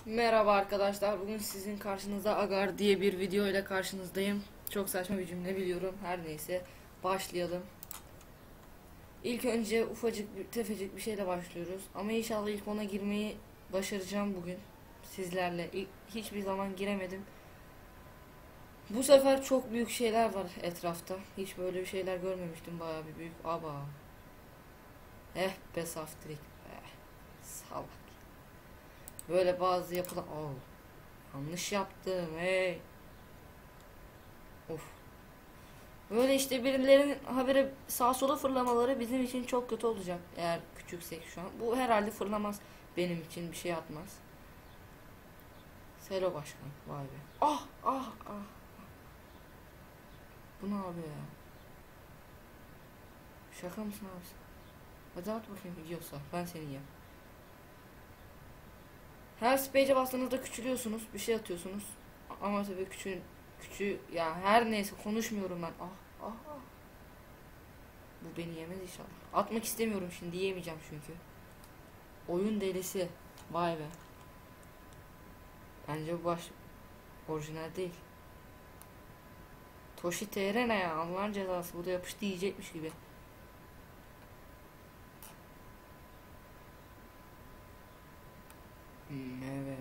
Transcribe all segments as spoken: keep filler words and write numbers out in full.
Merhaba arkadaşlar. Bugün sizin karşınızda Agar diye bir video ile karşınızdayım. Çok saçma bir cümle biliyorum. Her neyse başlayalım. İlk önce ufacık bir tefecik bir şeyle başlıyoruz. Ama inşallah ilk ona girmeyi başaracağım bugün. Sizlerle. İlk, hiçbir zaman giremedim. Bu sefer çok büyük şeyler var etrafta. Hiç böyle bir şeyler görmemiştim. Bayağı bir büyük. Aba. Eh be saftirik. Eh. Salak. Böyle bazı yapılan... Oh. Yanlış yaptım. Hey. Of. Böyle işte birilerinin habire sağa sola fırlamaları bizim için çok kötü olacak. Eğer küçüksek şu an. Bu herhalde fırlamaz. Benim için bir şey atmaz. Selo başkan. Vay be. Ah ah ah. Bu ne abi ya? Şaka mısın abi? Hadi at bakayım yiyorsa. Ben seni yiyeyim. Her space'e bastığınızda küçülüyorsunuz. Bir şey atıyorsunuz. Ama tabii küçüğün küçüğü ya her neyse konuşmuyorum ben. Ah ah ah. Bu beni yemez inşallah. Atmak istemiyorum şimdi, yiyemeyeceğim çünkü. Oyun delisi. Vay be. Bence bu baş orijinal değil. Toshi T R ne ya? Allah'ın cezası. Bu da yapıştı yiyecekmiş gibi. Hmm, evet.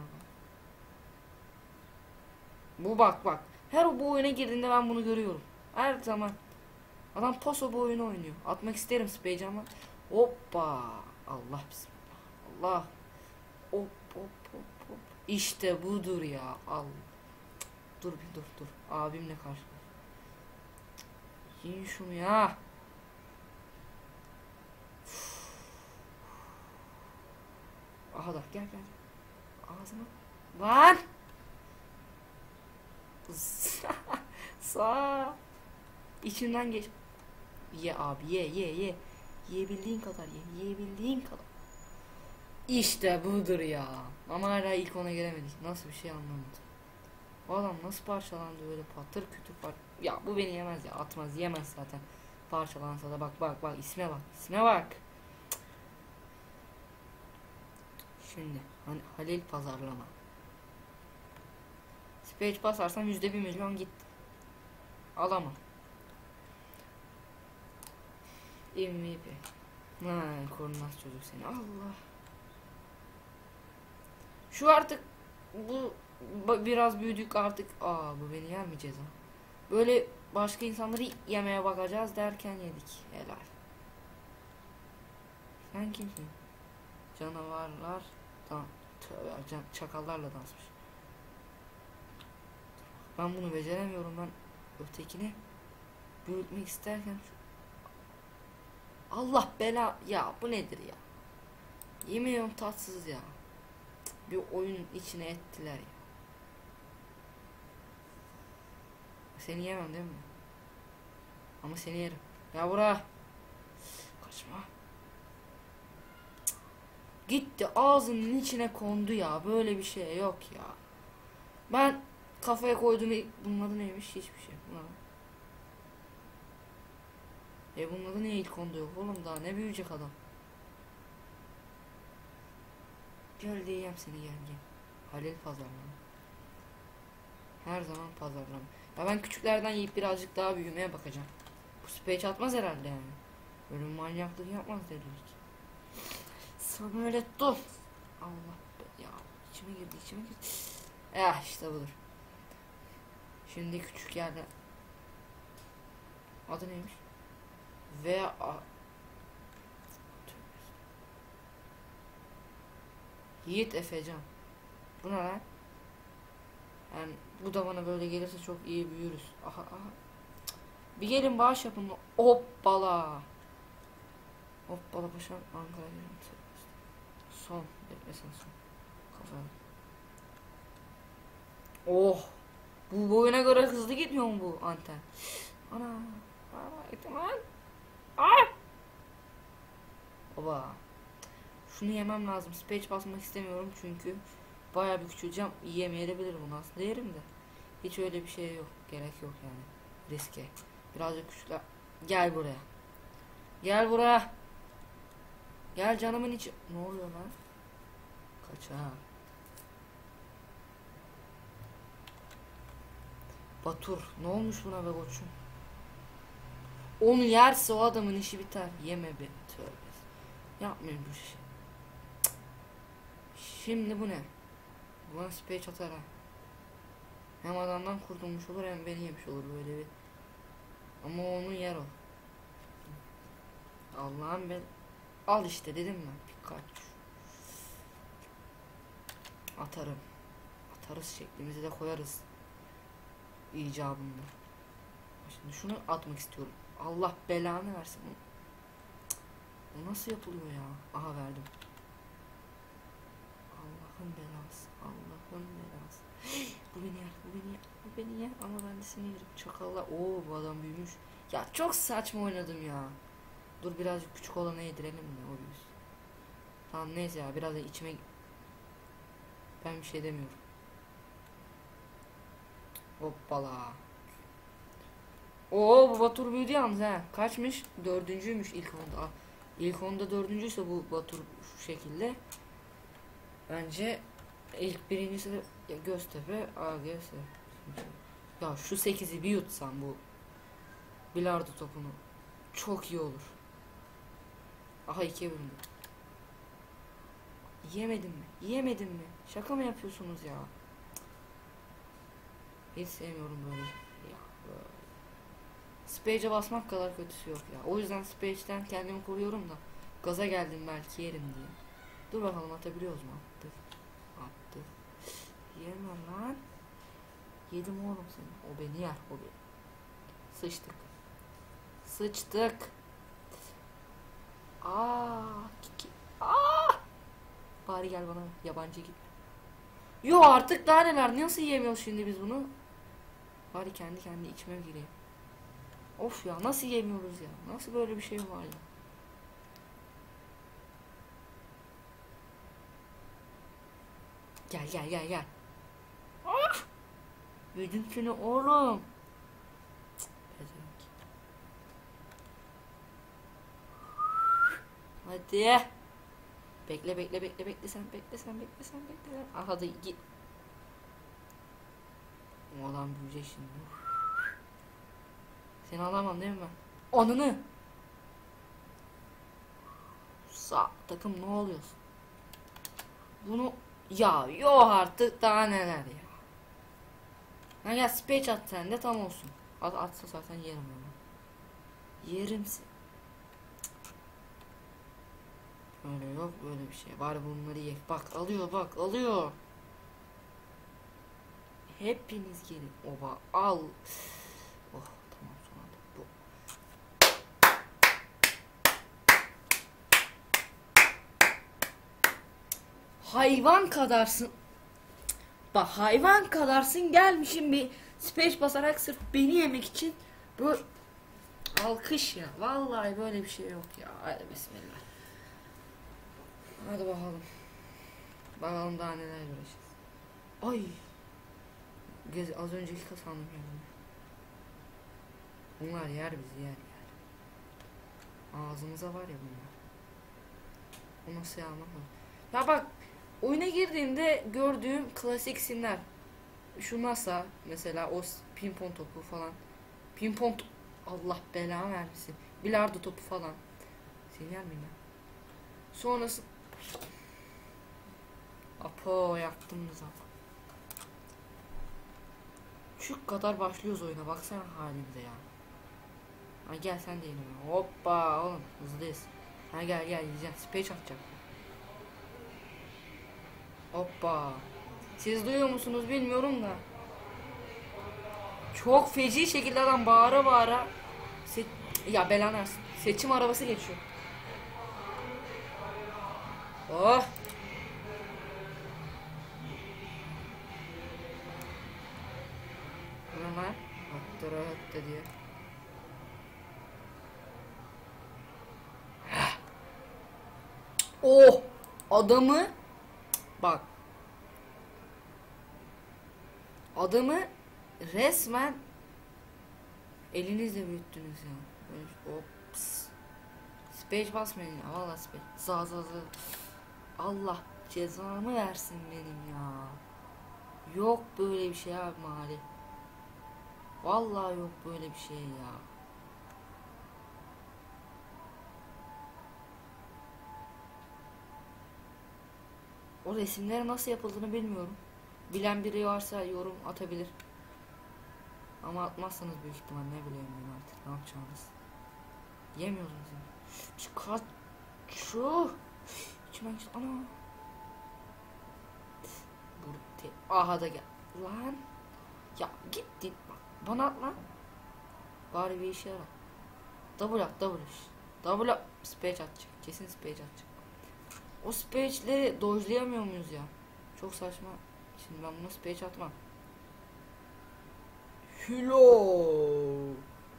Bu bak bak. Her bu oyuna girdiğinde ben bunu görüyorum. Her zaman. Adam paso bu oyunu oynuyor. Atmak isterim Spage ama. Hoppa. Allah bismillah. Allah. Hop hop hop hop. İşte budur ya. Al. Dur bir dur dur. Abimle karşı. Yiyin şunu ya. Aha da gel gel. Ağzına. Lan. Sağ. İçinden geç. Ye abi ye ye ye. Yiyebildiğin kadar ye. Yiyebildiğin kadar. İşte budur ya. Ama hala ilk ona gelemedik. Nasıl bir şey anlamadım. O adam nasıl parçalandı böyle patır kütür par. Ya bu beni yemez ya. Atmaz yemez zaten. Parçalansa da bak bak bak isme bak. İsme bak. Şimdi hani Halil pazarlama. Space basarsam yüzde bir milyon gitti. Alamam. M V P. Ha, korunmaz çocuk seni. Allah. Şu artık bu biraz büyüdük artık. Aa bu beni yer mi ceza? Böyle başka insanları yemeye bakacağız derken yedik. Helal. Sen kimsin? Canavarlar. Tamam. Tövbe, çakallarla dansmış. Ben bunu beceremiyorum, ben ötekini büyütmek isterken Allah bela ya, bu nedir ya? Yemin ediyorum tatsız ya. Bir oyun içine ettiler ya. Seni yemem değil mi? Ama seni yerim. Ya bura. Kaçma. Gitti ağzının içine kondu ya. Böyle bir şey yok ya. Ben kafaya koydum. Bunun adı neymiş? Hiçbir şey. Bunun E bunun adı niye ilk kondu yok oğlum, daha ne büyüyecek adam. Gel diyeyim seni, gel gel. Halil pazarlama. Her zaman pazarlama. Ya ben küçüklerden yiyip birazcık daha büyümeye bakacağım. Bu speech atmaz herhalde yani. Böyle manyaklık yapmaz dedik. Sana öyle dur. Allah be ya, içime girdi içime girdi. Ya işte budur. Şimdi küçük yerde. Adı neymiş? Ve a Yiğit Efecan. Bu ne lan? Yani bu da bana böyle gelirse çok iyi büyürüz. Aha aha. Bir gelin bağış yapın. Hoppala. Hoppala paşam, Ankara'ya. Son. Beklesin son. Kafaya. Oh. Bu boyuna göre hızlı gitmiyor mu bu anten? Ana. Aa, ihtimal. Aa. Oba. Şunu yemem lazım. Space basmak istemiyorum çünkü bayağı bir küçüleceğim. Yiyemeyebilir bunu, aslında yerim de. Hiç öyle bir şey yok. Gerek yok yani. Riske. Birazcık küçükler. Gel buraya. Gel buraya. Gel canımın içi. Ne oluyor lan? Kaç ha. Batur ne olmuş buna be koçum? Onu yerse o adamın işi biter. Yeme be. Tövbe. Yapmayın bu işi. Şimdi bu ne? Buna speech atar ha. Hem adamdan kurtulmuş olur hem beni yemiş olur böyle bir. Ama onu yer o. Allah'ım ben. Al işte dedim mi? Pikachu. Atarım. Atarız şeklimizi de koyarız. İcabında. Şimdi şunu atmak istiyorum. Allah belanı versin. Bu nasıl yapılıyor ya? Aha verdim. Allah'ın belası. Allah'ın belası. Bu beni yer. Bu beni yer. Bu beni yer. Ama ben de seni yerim. Çakalla. Oo bu adam büyümüş. Ya çok saçma oynadım ya. Dur birazcık küçük olana yedirelim mi o büyüsün. Tamam neyse ya biraz da içime. Ben bir şey demiyorum. Hoppala. Oo bu Batur büyüdü yalnız ha. Kaçmış? Dördüncüymüş ilk onda. İlk onda dördüncüyse bu Batur şu şekilde. Bence ilk birincisi de ya Göztepe. Aa Göztepe. Ya şu sekizi bir yutsam bu bilardo topunu çok iyi olur. Aha ikiye bölündü. Yemedim mi? Yemedim mi? Şaka mı yapıyorsunuz ya? Hiç sevmiyorum böyle. Ya böyle. Space'e basmak kadar kötüsü yok ya. O yüzden Space'ten kendimi koruyorum da gaza geldim belki yerim diye. Dur bakalım atabiliyoruz mu? Attık. Attık. Yeme lan. Yedim oğlum seni. O beni yer. O beni. Sıçtık. Sıçtık. Aa, kiki. Aa! Bari gel bana yabancı git. Yo artık daha neler nasıl yiyemiyoruz şimdi biz bunu? Bari kendi kendi içime gireyim. Of ya nasıl yemiyoruz ya? Nasıl böyle bir şey var ya? Gel gel gel gel. Ah! Büyüdüm seni oğlum. Hadi. Bekle bekle bekle bekle sen bekle sen bekle sen bekle. Ah hadi git. O adam büyüyecek şimdi. Seni alamam değil mi ben? Ananı. Sağ takım ne oluyorsun? Bunu ya yok artık daha neler ya. Ha ya speech at sen de tam olsun. At atsa zaten yerim onu. Yerimsin. Öyle yok böyle bir şey. Bari bunları ye. Bak alıyor bak alıyor. Hepiniz gelin. Oba al. Oh tamam son anda. Bu. Hayvan kadarsın. Bak hayvan kadarsın gelmişim bir space basarak sırf beni yemek için bu alkış ya. Vallahi böyle bir şey yok ya. Hadi bismillah. Hadi bakalım. Bakalım daha neler göreceğiz. Ay. Göz az önceki kasandım yani. Bunlar yer bizi yer yer. Ağzımıza var ya bunlar. O nasıl yağmak? Ya bak oyuna girdiğimde gördüğüm klasik isimler. Şu NASA mesela o pimpon topu falan. Pimpon to Allah belanı vermesin. Bilardo topu falan. Seni yer miyim ben? Sonrası Apo yaktım zaten. Şu kadar başlıyoruz oyuna baksana halimize ya. Ha gel sen de yenim. Hoppa oğlum hızlıyız. Ha gel gel yiyeceğim. Space atacak. Hoppa. Siz duyuyor musunuz bilmiyorum da. Çok feci şekilde adam bağıra bağıra se ya belanı versin. Seçim arabası geçiyor. Oh. Bunlar attı rahattı diye. Oh adamı bak adamı resmen elinizle büyüttünüz ya. Böyle, ops. Space basmayın ya valla space. Za za za. Allah cezamı versin benim ya. Yok böyle bir şey abi mali. Vallahi yok böyle bir şey ya. O resimlerin nasıl yapıldığını bilmiyorum. Bilen biri varsa yorum atabilir. Ama atmazsanız büyük ihtimal ne bileyim ben artık ne yapacağınız. Yemiyoruz seni. Çıkart şu. İçime git ana. Burada aha da gel. Lan. Ya gitti bak. Bana at lan. Bari bir işe yarar. Double at double iş. Double at. Spage atacak. Kesin spage atacak. O spage'leri dojlayamıyor muyuz ya? Çok saçma. Şimdi ben buna spage atmam. Hello.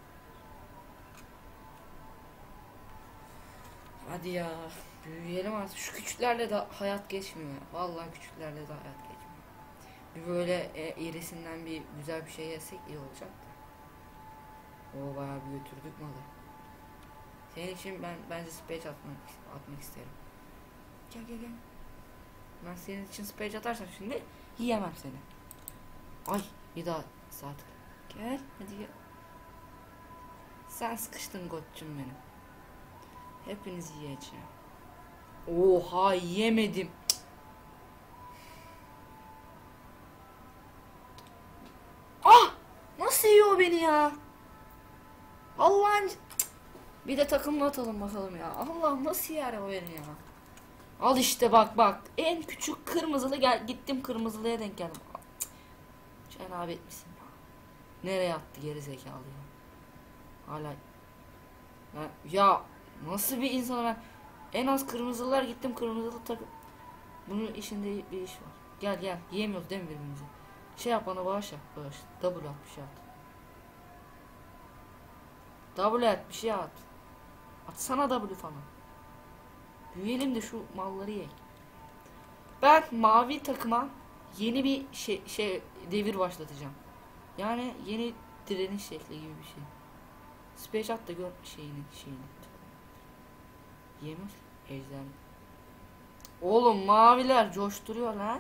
Hadi ya. Büyüyelim artık. Şu küçüklerle de hayat geçmiyor ya. Vallahi küçüklerle de hayat geçmiyor. Bir böyle e, irisinden bir güzel bir şey yesek iyi olacak da. O bayağı bir götürdük malı. Senin için ben bence spage atmak, atmak isterim. Gel gel gel. Ben senin için spage atarsam şimdi yiyemem seni. Ay bir daha saat. Gel hadi gel. Sen sıkıştın koçum benim. Hepinizi yiyeceğim. Oha yemedim. Ah! Nasıl yiyor beni ya? Allah'ın... Bir de takımla atalım bakalım ya. Allah nasıl yer o beni ya? Al işte bak bak. En küçük kırmızılı gel gittim kırmızılıya denk geldim. Cenabet misin ya? Nereye attı geri zekalı ya? Hala ya, ya nasıl bir insana ben en az kırmızılar gittim kırmızılı takım. Bunun işinde bir iş var. Gel gel yiyemiyoruz değil mi birbirimizi? Şey yap bana bağış yap bağış. Double at bir şey at. Double at bir şey at. Atsana W falan. Büyüyelim de şu malları ye. Ben mavi takıma yeni bir şey, şey devir başlatacağım. Yani yeni direniş şekli gibi bir şey. Space at da gör şeyini şeyini. Yemez. Ejder. Oğlum maviler coşturuyor lan.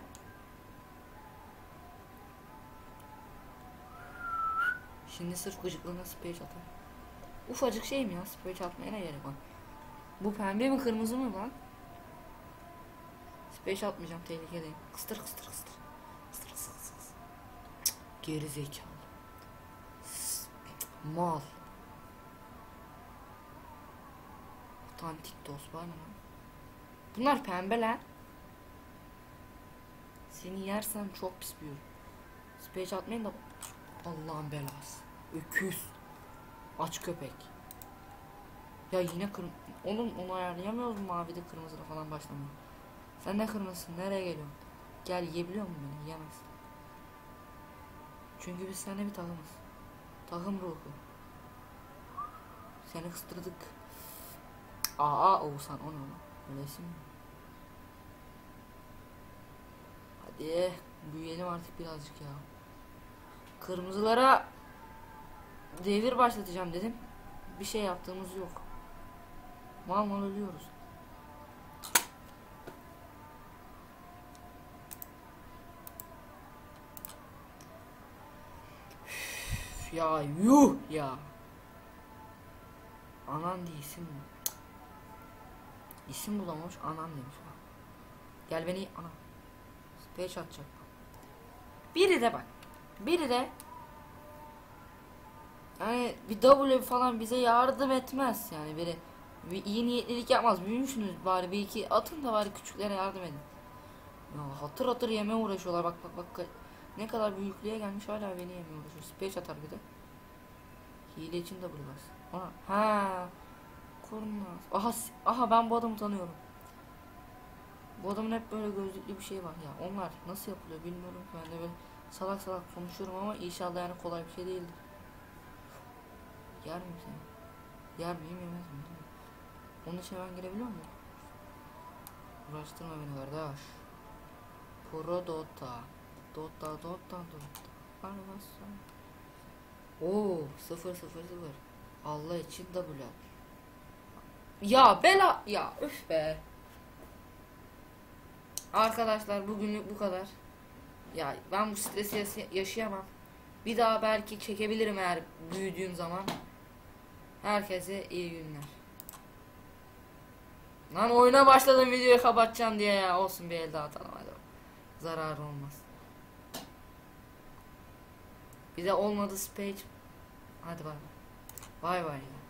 Şimdi sırf gıcıklığına space atar. Ufacık şey mi ya space atmaya ne gerek var? Bu pembe mi kırmızı mı lan? Space atmayacağım tehlikedeyim. Kıstır kıstır kıstır. Kıstır kıstır kıstır. Geri zekalı. Mal. Otantik toz var mı? Bunlar pembe lan. Seni yersem çok pis büyür. Space atmayın da Allah'ın belası. Öküz. Aç köpek. Ya yine kırm... Oğlum onu ayarlayamıyoruz mu mavide kırmızıda falan başlamıyor. Sen ne kırmızısın? Nereye geliyorsun? Gel yiyebiliyor musun beni? Yiyemez. Çünkü biz seninle bir takımız. Takım ruhu. Seni kıstırdık. Aa Oğuzhan o ne lan? Öylesin mi? Hadi büyüyelim artık birazcık ya. Kırmızılara devir başlatacağım dedim. Bir şey yaptığımız yok. Mal mal ölüyoruz. Üf ya yuh ya. Anan diye isim mi? İsim bulamamış anan demiş. Gel beni ana. Space atacak. Biri de bak. Biri de yani bir W falan bize yardım etmez yani biri bir iyi niyetlilik yapmaz. Büyümüşsünüz bari bir iki atın da bari küçüklere yardım edin. Ya hatır hatır yeme uğraşıyorlar bak bak bak ne kadar büyüklüğe gelmiş hala beni yemeye uğraşıyor. Space atar bir de. Hile için de bulmaz. Ona ha korunmaz. Aha aha ben bu adamı tanıyorum. Bu adamın hep böyle gözlüklü bir şey var ya. Onlar nasıl yapılıyor bilmiyorum ki ben de böyle salak salak konuşuyorum ama inşallah yani kolay bir şey değildir. Yer miyim seni? Yer miyim yemez miyim? Onun için ben girebiliyor muyum? Uğraştırma beni kardeş. Pro Dota. Dota Dota Dota. Anlasın. Oo sıfır sıfır sıfır. Allah için W. Ya bela ya üf be. Arkadaşlar bugünlük bu kadar. Ya ben bu stresi yaşayamam. Bir daha belki çekebilirim eğer büyüdüğüm zaman. Herkese iyi günler. Lan oyuna başladım, videoyu kapatacağım diye ya. Olsun, bir el daha atalım hadi. Zararı olmaz. Bir de olmadı Spage. Hadi bay bay. Bay bay.